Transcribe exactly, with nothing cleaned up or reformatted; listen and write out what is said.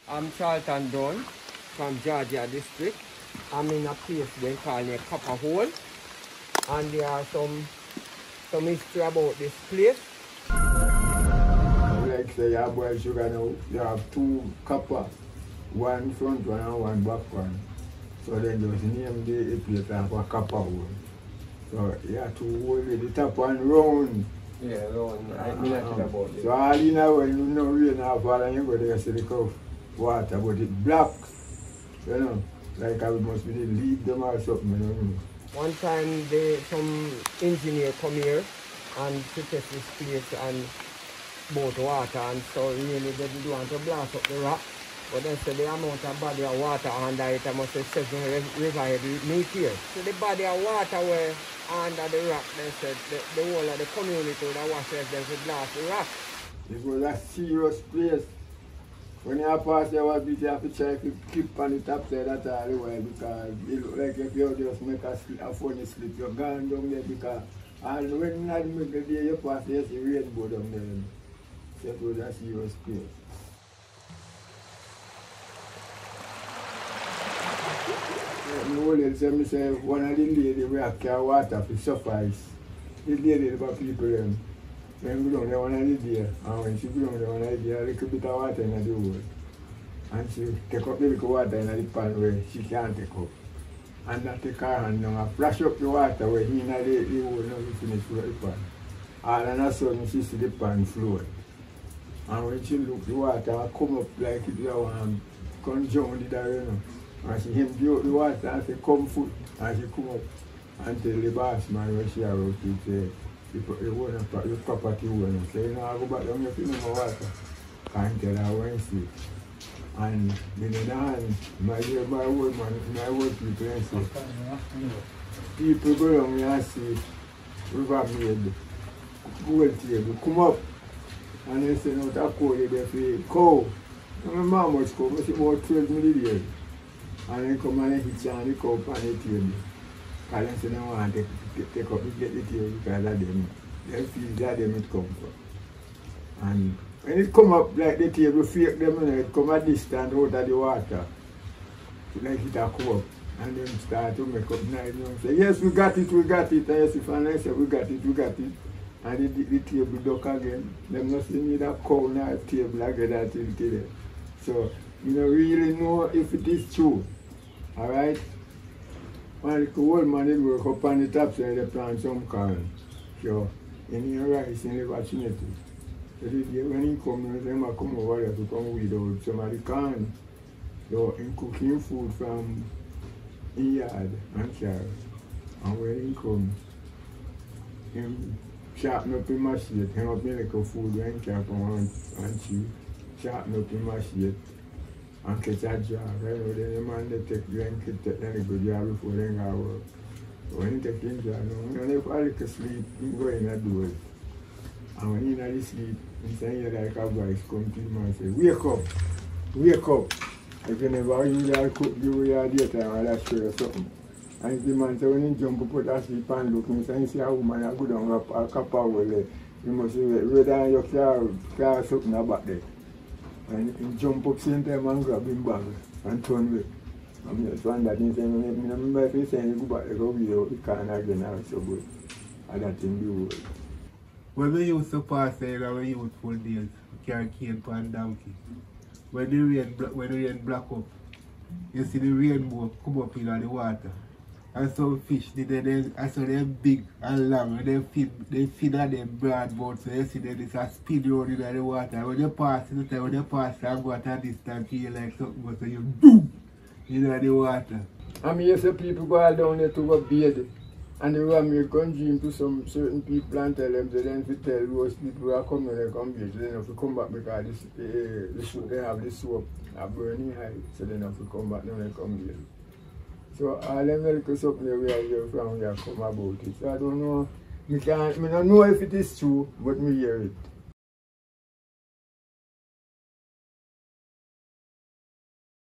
I'm Charlton Dunn from Georgia District. I'm in a place they call it Copper Hole, and there are some some history about this place. Like say you boil sugar now, you have two copper, one front one and one back one. So then just name the place of a copper hole. So you have to hold the top one round. Yeah, round. I mean uh, nothing about it. So all you know when you know rain or fall and you go there see the cup water, but it black. You know, like I must be leave them or something, you know. One time they some engineer come here and to test this place and both water, and so really they didn't want to blast up the rock. But then so the amount of body of water under it I must have seven river meet here. So the body of water were under the rock, they said the, the whole of the community that was there to blast the rock. It was a serious place. When you pass there was you have to try to keep on the top side that all the while, because it look like if you just make a, slip, a funny slip, you're gone down there, because and when you not make the day you pass there, you see rainbow down there. So it was a serious place. The old lady said, me say, one of the ladies we have carry water to suffice. The lady for people them. When we go down there one of the day, and when she go down there one of the day, a little bit of water in the hole. And she take up the little water in the pan where she can't take up. And that take her hand down and flash up the water where he in the, the hole now we finish with the pan. All of a sudden she see the pan float. And when she look the water come up like it was um, conjoined there, you know. And she empty out the water and she come foot and she come up and tell the boss man when she arrived to say, you want the property owner. So you know, I go back down here for no more water. Can't tell her when she. And in the hand, my dear, my old man, my old people, and say, people go down here and see river made gold table, come up. And they say, no, that cow they say, cow. And my mom was cow, I say about twelve million. And then come and hit you and the cow on the table. Because they say, no, I want to take, take up, get the table because of them. They feel that them it come from. And when it come up like the table, fake them, you know, it come a distance out of the water. Like it a come up. And then start to make up nice. You know, say, yes, we got it, we got it. And yes, if I say, we got it, we got it. And the, the, the table duck again. Them not see me that cow in the table again until today. So, you don't really know if it is true. Alright? When the old man did work up on the top side, they plant some corn. So, in your rice, in the opportunity. So, the day when he come, they might come over there to come weed out some of the corn. So, in cooking food from the yard and carry. And when he come, him sharpen up in my shit, hang up in like a food when he can't come and, and chew. Sharpen up in my shit. And catch a job, right? Then the man they take you and take them a good job before they go work. When you take him job, no, when they fall asleep, he go in and do it. And when he not sleep, he say like a voice come to him and say, wake up, wake up. If you never use your cook, you your daytime or that share or something. And if the man say when he jump up put asleep and look, he say, see a woman a go down a copper hole, you must say, whether you can carry something about there. And he jump up same time and grab him bag and turn away. And just one that he said, I remember if he said he go back, he go away out the corner again and so good. And that in the world. When we used to pass there in our youthful days, we carry cane pan donkey. When the rain when the rain black up, you see the rainbow come up in the water. And some fish, they, they, they, I saw them big and long, and they feed, they feed on them broad boat, so you see them, it's a speed road in the water. When you pass, you know, when you pass and go at a distance, you like something, but so you boom, in the water. I mean, you see people go down there to go bathe, and they will make a dream to some certain people and tell them, so then if you tell those people who are coming, they come bathe, so then if you come back because this, uh, the soap, they have the soap, a burning high, so then if you come back, then they come bathe. So all them little something we are here from here come about it. So I don't know, me can't, I don't know if it is true, but me hear it.